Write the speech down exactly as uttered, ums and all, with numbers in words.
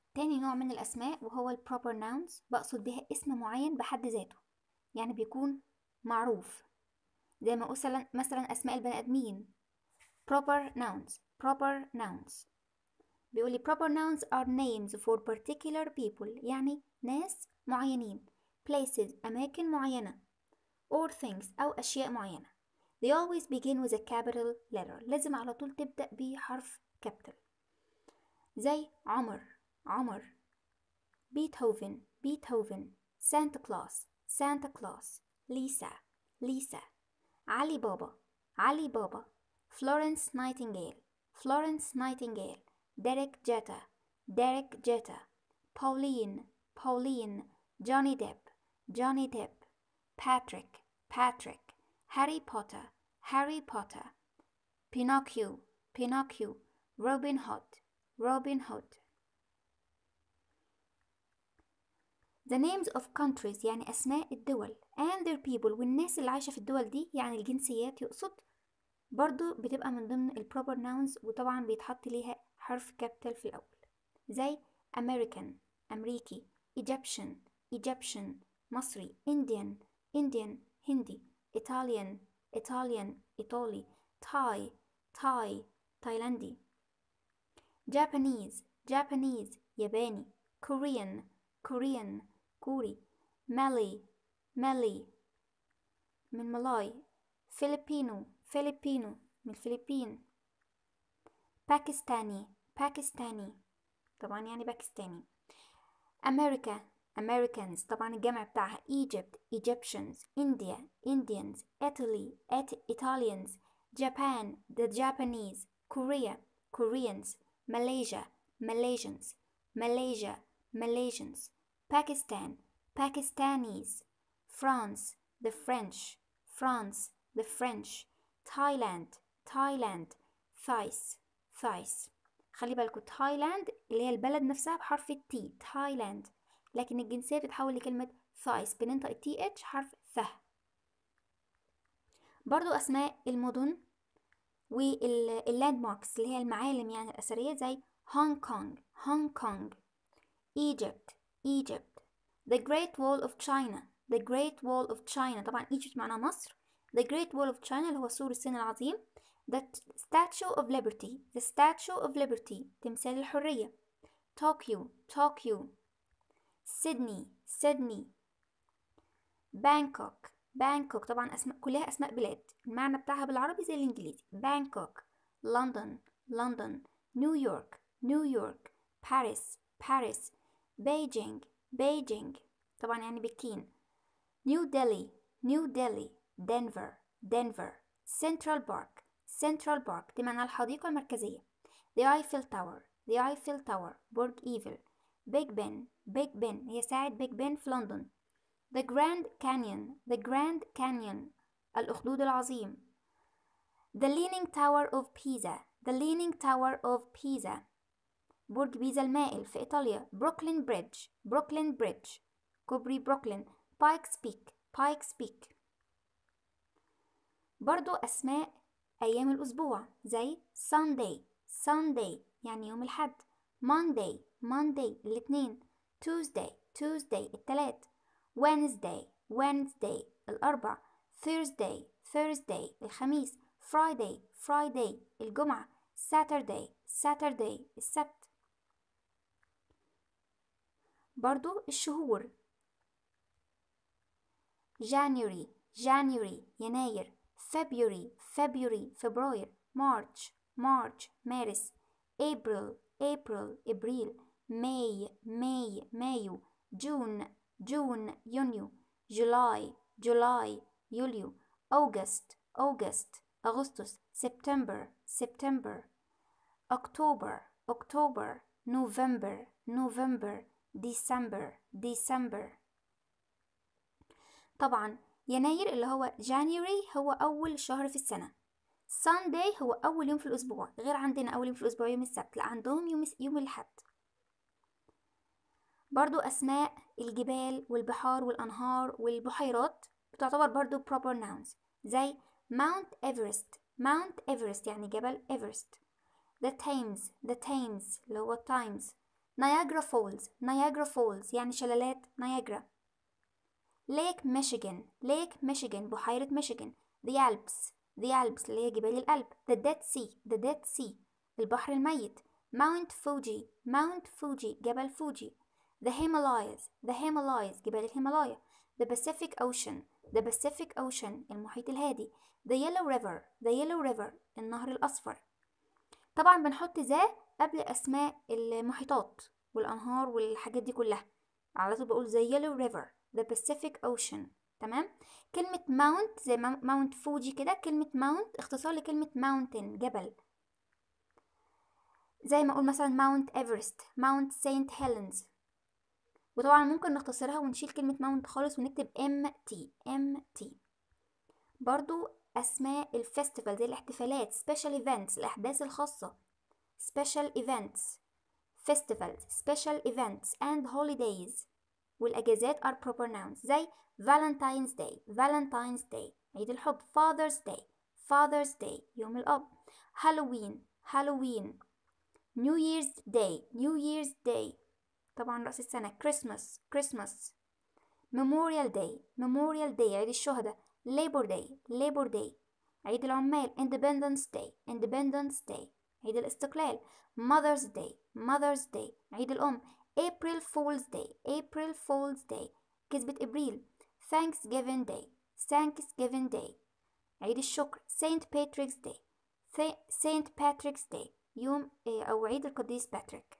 تاني نوع من الأسماء وهو ال proper nouns، بقصد بها اسم معين بحد ذاته، يعني بيكون معروف، زي ما مثلا مثلا أسماء البني آدمين proper nouns proper nouns. بيقول لي proper nouns are names for particular people، يعني ناس معينين، places أماكن معينة، or things أو أشياء معينة. They always begin with a capital letter، لازم على طول تبدأ بحرف capital، زي عمر عمر، بيتهوفن بيتهوفن، سانتا كلاus سانتا كلاus، ليسا ليسا، علي بابا علي بابا، فلورنس نايتنجيل فلورنس نايتنجيل، ديريك جيتا ديريك جيتا، بولين بولين، جوني ديب جوني ديب، باتريك باتريك، هاري بوتر هاري بوتر، بينوكيو بينوكيو، روبن هود روبن هود. The names of countries يعني أسماء الدول and their people، والناس اللي عايشة في الدول دي يعني الجنسيات يقصد، برضو بتبقى من ضمن ال proper nouns، وطبعا بيتحط ليها حرف capital في الأول، زي American أمريكي، Egyptian Egyptian مصري، Indian Indian هندي، Italian Italian إيطالي، Thai Thai تايلاندي، Japanese Japanese ياباني، Korean Korean كوري، مالي مالي من مالاي، فيلبينو فيلبينو من الفلبين، باكستاني باكستاني طبعا يعني باكستاني، أمريكا Americans طبعا الجمع بتاعها، Egypt Egyptians، India Indians، Italy Italians، Japan the Japanese، Korea Koreans، Malaysia Malaysians Malaysia Malaysians، Pakistan Pakistanis، France the French France the French، Thailand Thailand، Thais Thais. خلي بالكوا تايلاند اللي هي البلد نفسها بحرف التي تايلاند، لكن الجنسية بتتحول لكلمة ثايس، بننطق التي اتش حرف ث. برضو أسماء المدن واللاند ماركس اللي هي المعالم يعني الأثرية، زي هونغ كونغ هونغ كونغ، Egypt Egypt، The Great Wall of China The Great Wall of China، طبعا Egypt معناها مصر، The Great Wall of China اللي هو سور الصين العظيم، The Statue of Liberty The Statue of Liberty تمثال الحرية، طوكيو طوكيو، سيدني سيدني، بانكوك بانكوك، طبعا أسماء كلها أسماء بلاد المعنى بتاعها بالعربي زي الإنجليزي، بانكوك، لندن لندن، نيويورك نيويورك، باريس باريس، بيجينج بيجينج طبعا يعني بكين، نيو ديلي نيو ديلي، دنفر دنفر، سنترال بارك سنترال بارك دي معناها الحديقة المركزية، The Eiffel Tower The Eiffel Tower برج إيفل، بيج بن بيج بن هي ساعة بيج بن في لندن، The Grand Canyon The Grand Canyon الأخدود العظيم، The Leaning Tower of Pisa The Leaning Tower of Pisa برج بيزا المائل في إيطاليا، بروكلين بريدج بروكلين بريدج كوبري بروكلين، بايكس بيك بايكس بيك. برضو أسماء أيام الأسبوع زي Sunday Sunday يعني يوم الحد، Monday Monday الاثنين، Tuesday Tuesday التلات، Wednesday Wednesday الأربع، Thursday Thursday الخميس، Friday Friday الجمعة، Saturday Saturday السبت. برضو الشهور January January يناير، February February فبراير، March March مارس، April April إبريل، May May مايو، June June يونيو، July July يوليو، August August أغسطس، September September، October October، November November، December December. طبعا يناير اللي هو January هو أول شهر في السنة، Sunday هو أول يوم في الأسبوع، غير عندنا أول يوم في الأسبوع يوم السبت، لا عندهم يوم يوم الأحد. برضو أسماء الجبال والبحار والأنهار والبحيرات بتعتبر برضو proper nouns، زي Mount Everest Mount Everest يعني جبل إيفرست، The Thames The Thames اللي هو Times، Niagara Falls Niagara Falls يعني شلالات نياجرا. Lake Michigan Lake Michigan بحيرة ميشيغان. The Alps The Alps اللي هي جبال الألب. The Dead Sea The Dead Sea البحر الميت. Mount Fuji Mount Fuji جبل فوجي. The Himalayas The Himalayas جبال الهيمالايا. The Pacific Ocean The Pacific Ocean المحيط الهادي. The Yellow River The Yellow River النهر الأصفر. طبعا بنحط ذا قبل أسماء المحيطات والأنهار والحاجات دي كلها، على طول بقول The Yellow River The Pacific Ocean. تمام. كلمة Mount زي ماونت فوجي كده، كلمة Mount اختصار لكلمة Mountain جبل، زي ما أقول مثلا Mount Everest Mount Saint Helens. وطبعا ممكن نختصرها ونشيل كلمة Mount خالص ونكتب إم تي إم تي. برضو أسماء الفستيفال زي الاحتفالات Special Events الأحداث الخاصة Special Events Festivals Special Events and Holidays. والأجازات are proper nouns زي Valentine's Day Valentine's Day عيد الحب. Father's Day Father's Day يوم الأب. Halloween Halloween. New Year's Day New Year's Day طبعا رأس السنة. Christmas Christmas. Memorial Day Memorial Day عيد الشهداء. Labor Day Labor Day عيد العمال. Independence Day Independence Day عيد الاستقلال. Mother's Day Mother's Day عيد الأم. April Fool's Day April Fool's Day كذبة إبريل. Thanksgiving Day Thanksgiving Day عيد الشكر. Saint Patrick's Day Saint Patrick's Day يوم أو عيد القديس باتريك.